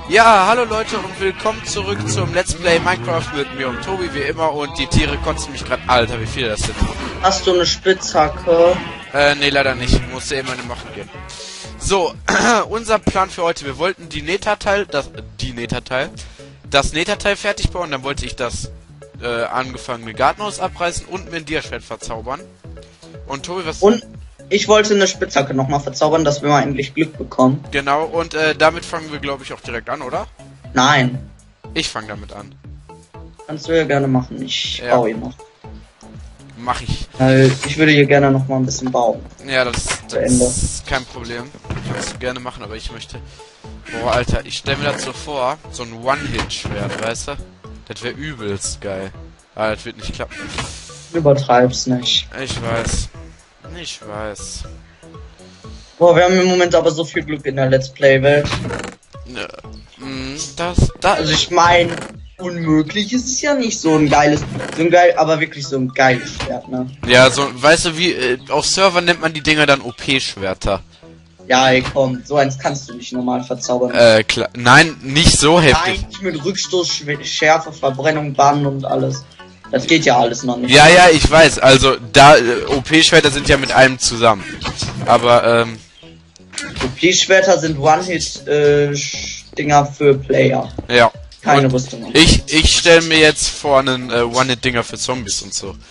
Ja, hallo Leute und willkommen zurück zum Let's Play Minecraft mit mir und Tobi wie immer und die Tiere kotzen mich gerade. Alter, wie viele das sind. Hast du eine Spitzhacke? Nee, leider nicht. Musste eben eine machen gehen. So, unser Plan für heute. Wir wollten das Netherteil fertig bauen. Dann wollte ich das angefangene Gartenhaus abreißen und mir ein Diaschwert verzaubern. Und Tobi, was... Und ich wollte eine Spitzhacke nochmal verzaubern, dass wir mal endlich Glück bekommen. Genau, und damit fangen wir, glaube ich, auch direkt an, oder? Nein. Ich fange damit an. Kannst du ja gerne machen. Ich baue ihn noch. Mach ich. Ich würde hier gerne noch mal ein bisschen bauen. Ja, das ist kein Problem. Kannst du gerne machen, aber ich möchte... Boah, Alter, ich stelle mir das so vor, so ein One-Hit-Schwert, weißt du? Das wäre übelst geil. Aber das wird nicht klappen. Übertreib's nicht. Ich weiß. Ich weiß. Boah, wir haben im Moment aber so viel Glück in der Let's Play-Welt. Also ich meine, unmöglich ist es ja nicht so ein geiles, aber wirklich so ein geiles Schwert, ne? Ja, so, weißt du, wie, auf Servern nennt man die Dinger dann OP-Schwerter. Ja, ey, komm, so eins kannst du nicht normal verzaubern. Klar. Nein, nicht so heftig. Nein, nicht mit Rückstoß, Schärfe, Verbrennung, Bannen und alles. Das geht ja alles noch nicht. Ja, ich weiß, also, OP-Schwerter sind ja mit allem zusammen. Aber, OP-Schwerter sind One-Hit-Dinger für Player. Ja. Keine Rüstung. Ich stelle mir jetzt vor einen One-Hit-Dinger für Zombies und so.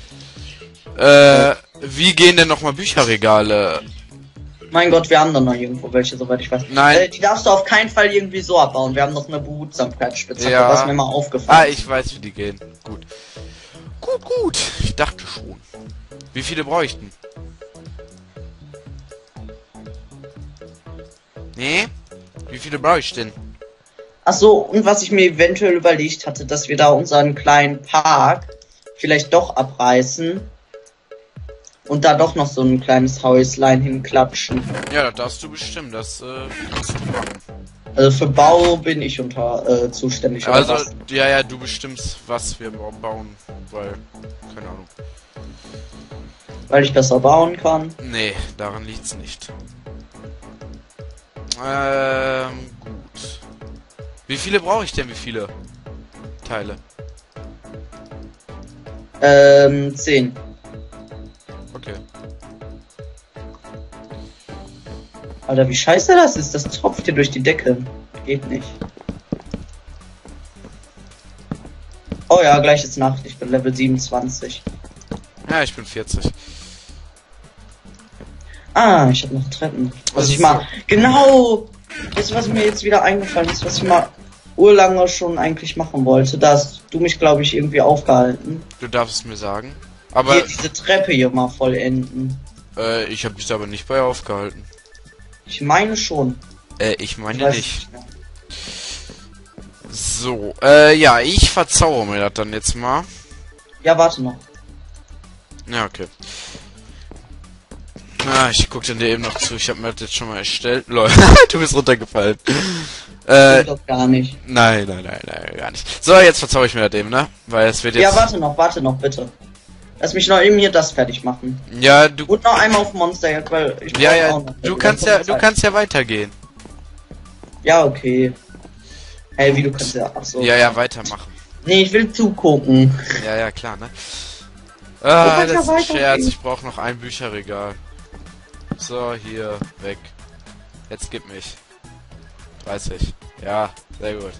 Wie gehen denn nochmal Bücherregale? Mein Gott, wir haben doch noch irgendwo welche, soweit ich weiß. Nein. Die darfst du auf keinen Fall irgendwie so abbauen. Wir haben noch eine Behutsamkeitsspitzhacke, Ja. was mir mal aufgefallen ist. Ich weiß, wie die gehen. Gut. Gut. Ich dachte schon. Wie viele bräuchten? Nee? Wie viele brauche ich denn? Ach so, und was ich mir eventuell überlegt hatte, dass wir da unseren kleinen Park vielleicht doch abreißen und da doch noch so ein kleines Häuslein hinklatschen. Ja, das darfst du bestimmen, das kannst du machen. Also für Bau bin ich zuständig. Also, ja, du bestimmst, was wir bauen, weil, keine Ahnung. Weil ich besser bauen kann. Nee, daran liegt's nicht. Gut. Wie viele brauche ich denn, wie viele Teile? 10. Okay. Alter, wie scheiße das ist. Das tropft hier durch die Decke. Geht nicht. Oh ja, gleich ist Nacht. Ich bin Level 27. Ja, ich bin 40. Ah, ich habe noch Treppen. Was ich So. mal... Genau! Das, was mir jetzt wieder eingefallen ist, was ich mal urlange schon eigentlich machen wollte. Da hast du mich, glaube ich, irgendwie aufgehalten. Du darfst es mir sagen. Aber Hier diese Treppe hier mal vollenden. ich habe dich aber nicht bei aufgehalten. Ich meine schon. Ich meine weiß nicht. mehr. So, ja, ich verzauere mir das dann jetzt mal. Ja, warte noch. Ja, okay. Ich guck dir eben noch zu. Ich habe mir das jetzt schon mal erstellt. Lol, du bist runtergefallen. Stimmt doch gar nicht. Nein, gar nicht. So, jetzt verzauere ich mir das eben, ne? Weil es wird jetzt... Ja, warte noch, bitte. Lass mich noch eben hier das fertig machen. Ja, du... Und noch einmal auf Monsterjagd, weil ich Ja, auch noch. du kannst ja weitergehen. Ja, okay. Hey, wie du kannst ja... Achso. Ja, weitermachen. Nee, ich will zugucken. Ja, klar, ne? kann Das ist ja ein Scherz. weitergehen. Ich brauche noch ein Bücherregal. So, hier, weg. Jetzt gib mich. 30. Ja, sehr gut.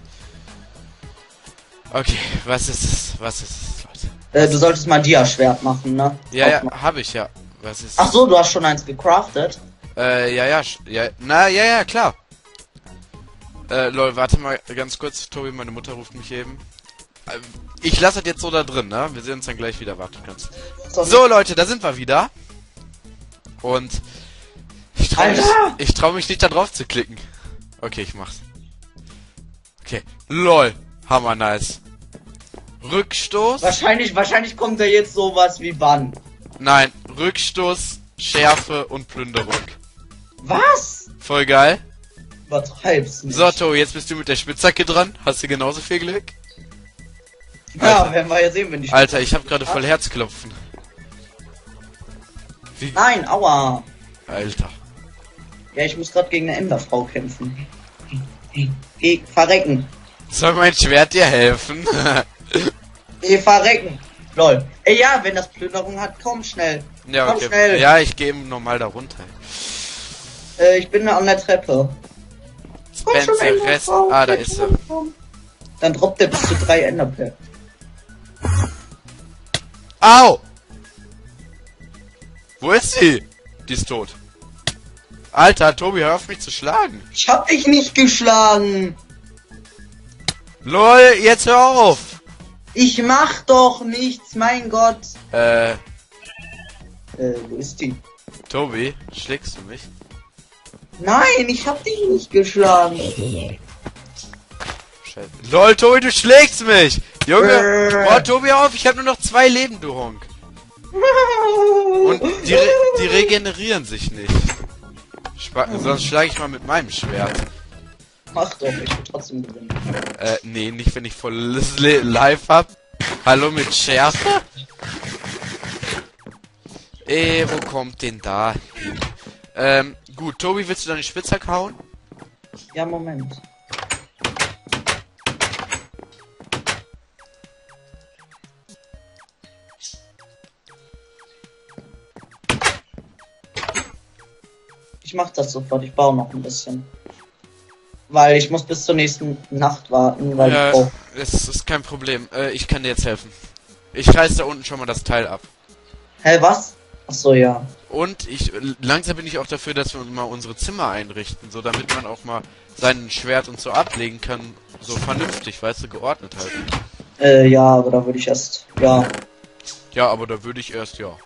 Okay, was ist es, Leute? Du solltest mal ein Dia-Schwert machen, ne? Ja, Auch noch. habe ich ja. Was ist? Ach so, du hast schon eins gecraftet? Ja, klar. Lol, warte mal ganz kurz, Tobi, meine Mutter ruft mich eben. Ich lasse das jetzt so da drin, ne? Wir sehen uns dann gleich wieder, warte ganz. So, Leute, da sind wir wieder. Und ich trau mich nicht da drauf zu klicken. Okay, ich mach's. Okay. LOL. Hammer nice. Rückstoß. Wahrscheinlich kommt da jetzt sowas wie Bann. Nein, Rückstoß, Schärfe und Plünderung. Was? Voll geil. Übertreib's nicht. So, Tobi, jetzt bist du mit der Spitzhacke dran. Hast du genauso viel Glück? Ja, Alter. werden wir ja sehen, wenn die Alter, ich habe gerade voll Herzklopfen. Wie? Nein, aua. Alter. Ja, ich muss gerade gegen eine Enderfrau kämpfen. Geh verrecken. Soll mein Schwert dir helfen? Geh verrecken. Lol. Ey, ja, wenn das Plünderung hat, komm schnell. Ja, Komm okay. schnell. Ja, ich gehe normal da runter. Ich bin an der Treppe. Spencer Rest. Ah, da ist er. Dann droppt er bis zu 3 Enderperlen. Au! Wo ist sie? Die ist tot. Alter, Tobi, hör auf mich zu schlagen. Ich hab dich nicht geschlagen. LOL, jetzt hör auf! Ich mach doch nichts, mein Gott. Wo ist die? Tobi, schlägst du mich? Nein, ich hab dich nicht geschlagen. Scheiße. LOL, Tobi, du schlägst mich! Junge! Oh, Tobi, hör auf, ich hab nur noch 2 Leben, du Honk. Und die regenerieren sich nicht. Sonst schlage ich mal mit meinem Schwert. Mach doch, ich will trotzdem gewinnen. Nee, nicht wenn ich volles Live hab. Hallo mit Schärfe? Wo kommt denn da hin? Gut, Tobi, willst du deine Spitzhacke hauen? Ja, Moment. Ich mach das sofort, ich baue noch ein bisschen. Weil ich muss bis zur nächsten Nacht warten, weil ich brauch... Das ist kein Problem. Ich kann dir jetzt helfen. Ich reiß da unten schon mal das Teil ab. Hä, was? Ach so, ja. Und langsam bin ich auch dafür, dass wir mal unsere Zimmer einrichten, so damit man auch mal sein Schwert und so ablegen kann, so vernünftig, weißt du, geordnet halt. Ja, aber da würde ich erst... Ja. Ja, aber da würde ich erst, ja.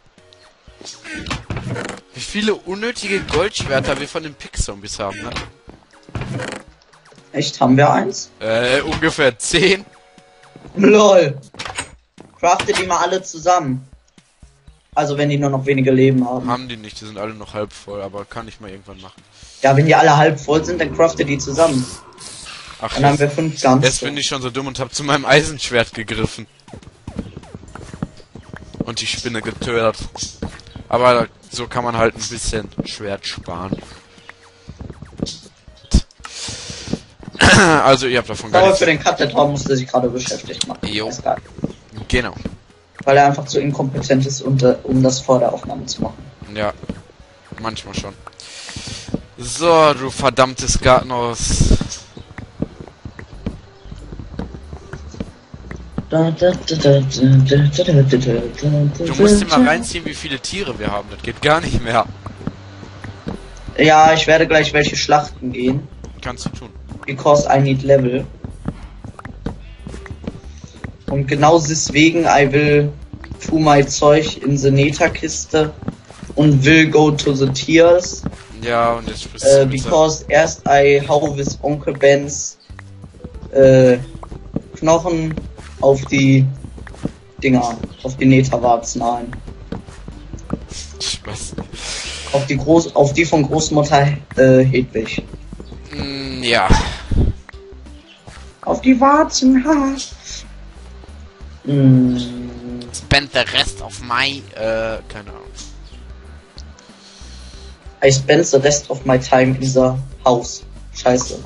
Wie viele unnötige Goldschwerter wir von den Pick-Zombies haben, ne? Echt, haben wir eins? Ungefähr 10. LOL. Crafte die mal alle zusammen. Also wenn die nur noch wenige Leben haben. Haben die nicht, die sind alle noch halb voll, aber kann ich mal irgendwann machen. Ja, wenn die alle halb voll sind, dann crafte die zusammen. Ach, Dann haben wir 5 ganz. jetzt bin ich schon so dumm und hab zu meinem Eisenschwert gegriffen. Und die Spinne getötet. Aber so kann man halt ein bisschen Schwert sparen. Also ihr habt davon gar Aber nichts. für den Cut, der Tor musste sich gerade beschäftigt machen. Jo. Ist geil. Genau. Weil er einfach zu inkompetent ist, um das vor der Aufnahme zu machen. Ja. Manchmal schon. So, du verdammtes Gartenhaus. Du musst dir mal reinziehen, wie viele Tiere wir haben. Das geht gar nicht mehr. Ja, ich werde gleich welche Schlachten gehen. Kannst du tun. Because I need level. Und genau deswegen I will to my Zeug in the Nether-Kiste und will go to the Tiers. Ja, und jetzt sprichst du Because erst I hau with Onkel Bens Knochen auf die Dinger, auf die Netherwarzen ein. Spaß. Auf die von Großmutter Hedwig. Ja. Auf die Warzen, ha. Spend the rest of my, keine Ahnung. I spend the rest of my time in the house. Scheiße.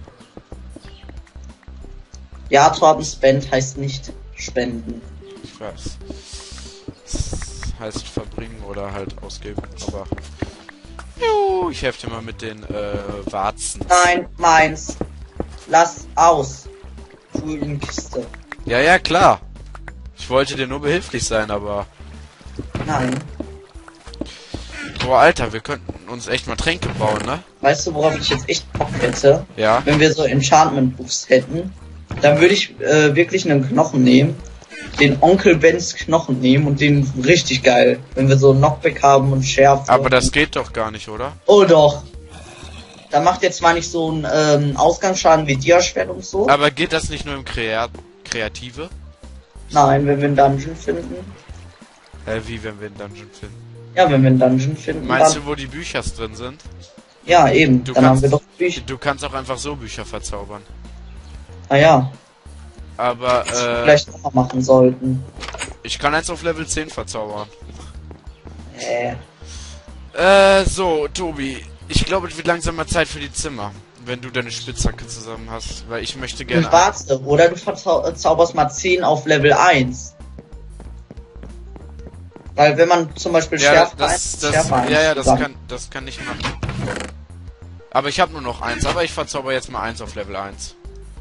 Ja, Torben, spend heißt nicht spenden. Ich weiß. Das heißt verbringen oder halt ausgeben, aber... Jo, ich helfe dir mal mit den, Warzen. Nein, meins. Lass aus. Tu in die Kiste. Ja, ja, klar. Ich wollte dir nur behilflich sein, aber... Nein. Boah, Alter, wir könnten uns echt mal Tränke bauen, ne? Weißt du, worauf ich jetzt echt Bock hätte? Ja. Wenn wir so Enchantment-Buffs hätten, dann würde ich wirklich einen Knochen nehmen, den Onkel Bens Knochen nehmen und den richtig geil, wenn wir so Knockback haben und Schärfe. Aber das geht doch gar nicht, oder? Oh doch. Da macht jetzt zwar nicht so einen Ausgangsschaden wie Diaschwert und so. Aber geht das nicht nur im Kreative? Nein, wenn wir einen Dungeon finden. Wie, wenn wir einen Dungeon finden? Ja, wenn wir einen Dungeon finden. Meinst dann, du, wo die Bücher drin sind? Ja, eben. Dann haben wir doch Bücher. Du kannst auch einfach so Bücher verzaubern. Ah ja. Aber, Vielleicht noch mal machen sollten. ich kann eins auf Level 10 verzaubern. So, Tobi. Ich glaube, es wird langsam mal Zeit für die Zimmer. wenn du deine Spitzhacke zusammen hast, weil ich möchte gerne... Warte, oder du verzauberst mal 10 auf Level 1. Weil wenn man zum Beispiel Schärfe das kann ich machen. Aber ich habe nur noch 1, aber ich verzauber jetzt mal 1 auf Level 1.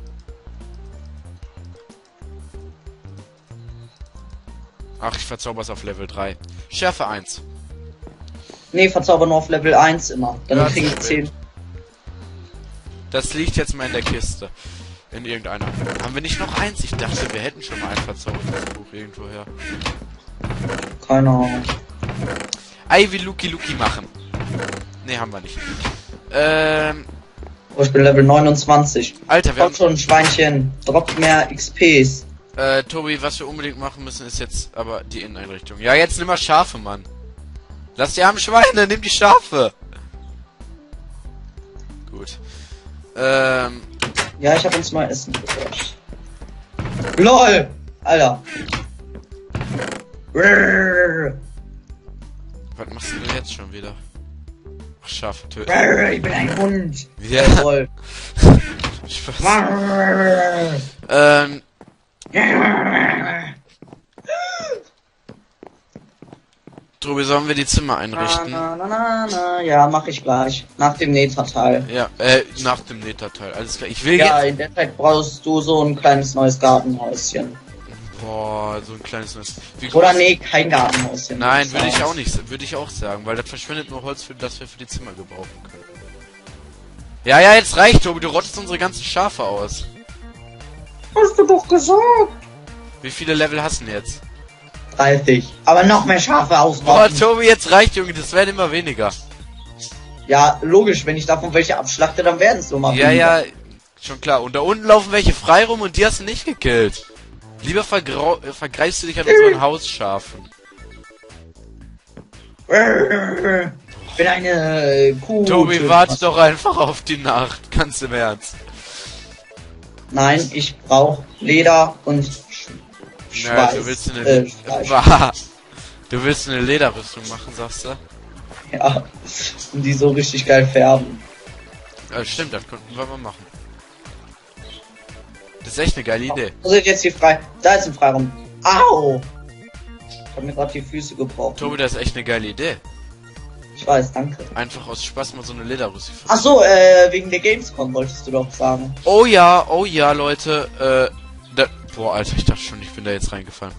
Ach, ich verzauber's auf Level 3. Schärfe 1. Nee, verzauber nur auf Level 1 immer. Dann Ja, krieg ich 10. Das liegt jetzt mal in der Kiste. In irgendeiner. Haben wir nicht noch 1? Ich dachte, wir hätten schon mal ein verzaubertes Buch irgendwoher. Keine Ahnung. Ivy Luki Luki machen. Nee, haben wir nicht. Oh, ich bin Level 29. Alter, wir haben... Kommt schon, Schweinchen. Droppt mehr XPs. Tobi, was wir unbedingt machen müssen, ist jetzt aber die Inneneinrichtung. Ja, jetzt nimm mal Schafe, Mann. Lass die armen Schweine, nimm die Schafe. Gut. Ja, ich hab uns mal Essen gebracht. LOL! Alter. Was machst du denn jetzt schon wieder? Ach, Schafe töten. Ich bin ein Hund. Ja. Jawohl. Spaß. Tobi, sollen wir die Zimmer einrichten? Ja, mach ich gleich. Nach dem Nether-Teil. Ja, nach dem Nether-Teil. Alles klar. Ich will Ja, jetzt... in der Zeit brauchst du so ein kleines neues Gartenhäuschen. Boah, so ein kleines... Wie groß... Oder nee, kein Gartenhäuschen. Nein, würde ich auch nicht. Würde ich auch sagen, weil das verschwindet nur Holz, für das wir für die Zimmer gebrauchen können. Ja, ja, jetzt reicht, Tobi. Du rottest unsere ganzen Schafe aus. Hast du doch gesagt. Wie viele Level hast du denn jetzt? 30. Aber noch mehr Schafe Boah, ausrotten. Tobi, jetzt reicht, Junge. Das werden immer weniger. Ja, logisch. Wenn ich davon welche abschlachte, dann werden es so mal Ja, weniger. ja, schon klar. Und da unten laufen welche frei rum und die hast du nicht gekillt. Lieber vergreifst du dich an unseren Hausschafen. Ich bin eine Kuh. Tobi, warte doch einfach auf die Nacht. Ganz im Ernst. Nein, ich brauche Leder und Schweiß. Du willst eine... Du willst eine Lederrüstung machen, sagst du? Ja, und die so richtig geil färben. Stimmt, das könnten wir mal machen. Das ist echt eine geile Idee. Wo sind jetzt die frei? Da ist ein Freiraum. Au! Ich hab mir gerade die Füße gebrochen. Tobi, das ist echt eine geile Idee. Ich weiß, danke. Einfach aus Spaß mal so eine Lederrüstung. Ach so, wegen der Gamescom wolltest du doch sagen. Oh ja, Leute, boah, Alter, ich dachte schon, ich bin da jetzt reingefallen.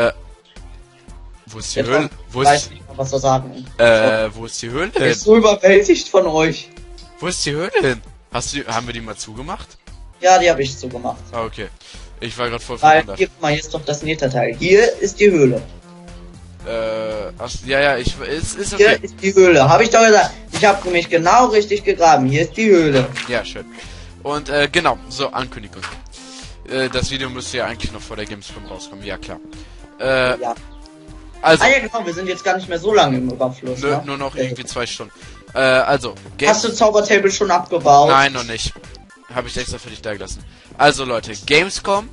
Wo ist die Jetzt Höhle? Ich weiß nicht mehr, was wir sagen. Wo ist die Höhle Ich bin hin? so überwältigt von euch. Wo ist die Höhle hin? Haben wir die mal zugemacht? Ja, die habe ich so gemacht. Ah, okay. Ich war gerade voll Weil, verwundert. hier, guck mal, hier ist doch das Netherteil. Hier ist die Höhle. Ja, ist Hier okay. ist die Höhle. Habe ich doch gesagt. Ich habe nämlich genau richtig gegraben. Hier ist die Höhle. Ja, schön. Und, genau, so, Ankündigung. Das Video müsste ja eigentlich noch vor der Gamescom rauskommen, ja klar. Ja. Also, Ah ja, genau, wir sind jetzt gar nicht mehr so lange im Überfluss. nö, Ne? nur noch irgendwie 2 Stunden. Also, Hast du Zaubertable schon abgebaut? Nein, noch nicht. Habe ich extra für dich da gelassen. Also Leute, Gamescom.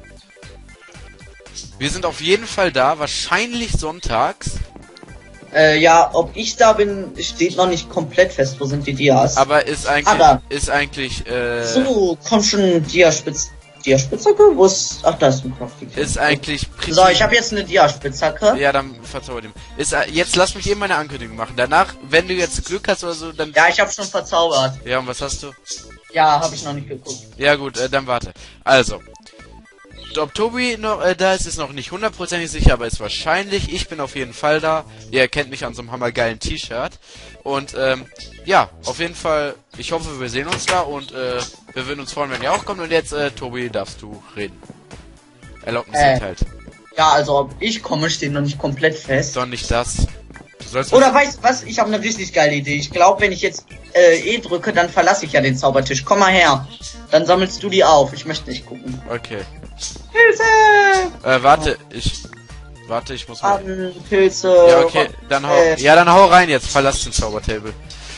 Wir sind auf jeden Fall da, wahrscheinlich sonntags. Ja, ob ich da bin, steht noch nicht komplett fest. Wo sind die Dias? Aber ist eigentlich, So, komm schon, Dia-Spitzhacke? Wo ist... Ach, da ist ein Crafting. ist eigentlich So, ich habe jetzt eine Dia-Spitzhacke. Ja, dann verzauber dem. Jetzt lass mich eben meine Ankündigung machen. Danach, wenn du jetzt Glück hast oder so, dann... Ja, ich habe schon verzaubert. Ja, und was hast du? Ja, habe ich noch nicht geguckt. Ja gut, dann warte. Also. Ob Tobi noch da ist noch nicht hundertprozentig sicher, aber ist wahrscheinlich. Ich bin auf jeden Fall da. Ihr erkennt mich an so einem hammergeilen T-Shirt. Und ja, auf jeden Fall, ich hoffe, wir sehen uns da und wir würden uns freuen, wenn ihr auch kommt. Und jetzt, Tobi, darfst du reden. Erlaubnis erteilt. Ja, also ob ich komme, steht noch nicht komplett fest. Doch nicht das. Du sollst Oder weißt du was? Ich habe eine richtig geile Idee. Ich glaube, wenn ich jetzt E drücke, dann verlasse ich ja den Zaubertisch. Komm mal her. Dann sammelst du die auf. Ich möchte nicht gucken. Okay. Hilfe! Warte, ich muss mal. Pilze. Ja, okay, dann hau rein jetzt, verlass den Zaubertable.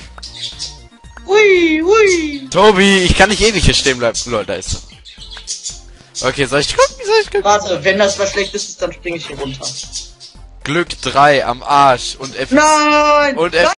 Ui, ui. Tobi, ich kann nicht ewig hier stehen bleiben. Lol, da ist er. Okay, soll ich gucken? Warte, wenn das was Schlechtes ist, dann springe ich hier runter. Glück 3 am Arsch und F. Nein! Und F.